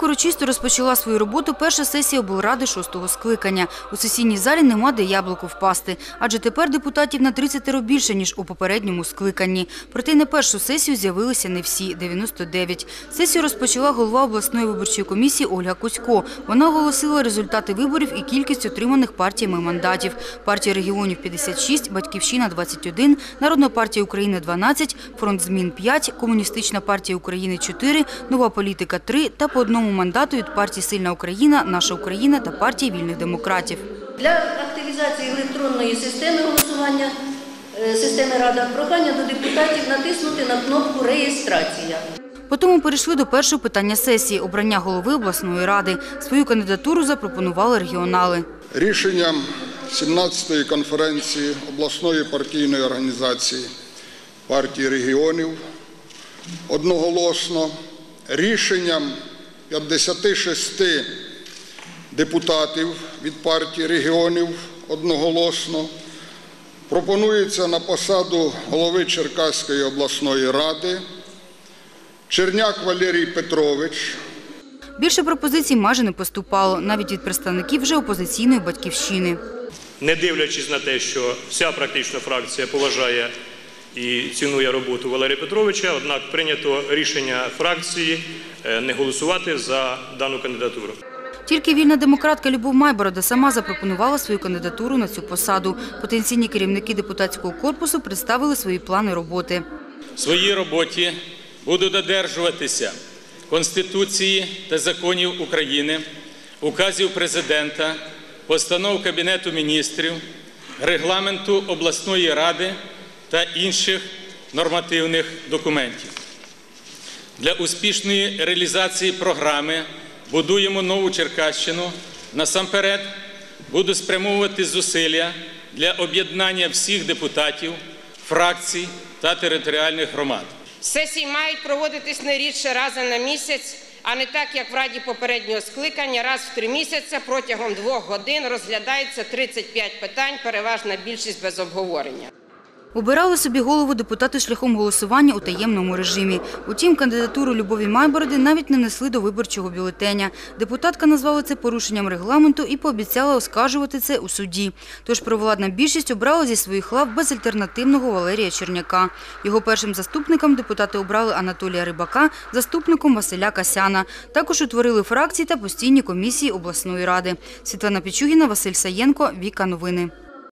урочисто розпочала свою роботу перша сесія облради 6-го скликання. У сесійній залі нема де яблуку впасти, адже тепер депутатів на 30 більше, ніж у попередньому скликанні. Проте на першу сесію з'явилися не всі – 99. Сесію розпочала голова обласної виборчої комісії Ольга Кузько. Вона оголосила результати виборів і кількість отриманих партіями мандатів. Партія регіонів – 56, Батьківщина – 21, Народна партія України – 12, Фронт змін – 5, Комуністична партія України – 4, Нова політика – 3 та по одному мандату від партії «Сильна Україна», «Наша Україна» та партії вільних демократів. Для активізації електронної системи голосування, системи «Рада», прохання до депутатів натиснути на кнопку «Реєстрація». Потім перейшли до першого питання сесії – обрання голови обласної ради. Свою кандидатуру запропонували регіонали. Рішенням 17-ї конференції обласної партійної організації партії регіонів одноголосно, рішенням 56 депутатів від партії регіонів одноголосно пропонується на посаду голови Черкаської обласної ради Черняк Валерій Петрович. Більше пропозицій майже не поступало, навіть від представників вже опозиційної «Батьківщини». Не дивлячись на те, що вся практично фракція поважає і цінує роботу Валерія Петровича, однак прийнято рішення фракції не голосувати за дану кандидатуру. Тільки вільна демократка Любов Майборода сама запропонувала свою кандидатуру на цю посаду. Потенційні керівники депутатського корпусу представили свої плани роботи. В своїй роботі буду додержуватися Конституції та законів України, указів Президента, постанов Кабінету міністрів, регламенту обласної ради та інших нормативних документів. Для успішної реалізації програми «Будуємо нову Черкащину» насамперед буду спрямовувати зусилля для об'єднання всіх депутатів, фракцій та територіальних громад. Сесії мають проводитись не рідше раза на місяць, а не так, як в Раді попереднього скликання, раз в 3 місяці протягом 2 годин розглядається 35 питань, переважна більшість без обговорення. Обирали собі голову депутати шляхом голосування у таємному режимі. Утім, кандидатуру Любові Майбороди навіть не несли до виборчого бюлетеня. Депутатка назвала це порушенням регламенту і пообіцяла оскаржувати це у суді. Тож провладна більшість обрала зі своїх лав безальтернативного Валерія Черняка. Його першим заступником депутати обрали Анатолія Рибака, заступником Василя Касяна. Також утворили фракції та постійні комісії обласної ради. Світлана Пічугіна, Василь Саєнко, Віка Новини.